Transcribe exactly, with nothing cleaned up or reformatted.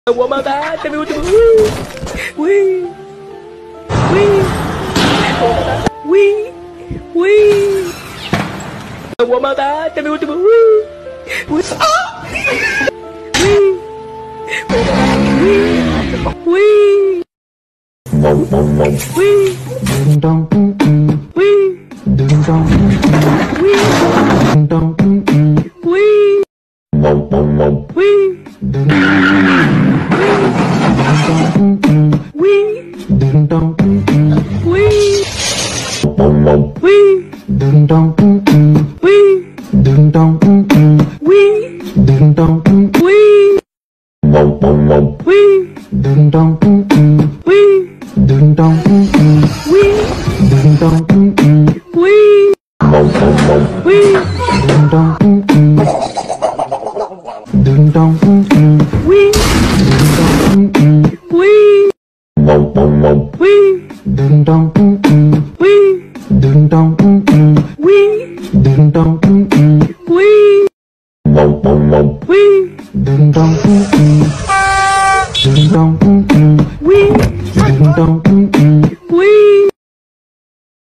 Gua mata, tapi udah wih, wih, wih, wih. Gua mata, tapi udah wih, wih, wih, wih, wih, ding dong, wih, ding dong, wih, ding dong, wih, wih, ding ding dong, wee, wee, ding dong, wee, ding dong, wee, ding dong, wee, wee, ding dong, wee, ding dong, wee, ding dong, wee, wee, ding dong, ding dong, wee, wee, wee, ding dong, wee, ding dong, wee, ding dong, wee, wee, ding dong, ding dong, wee, ding dong.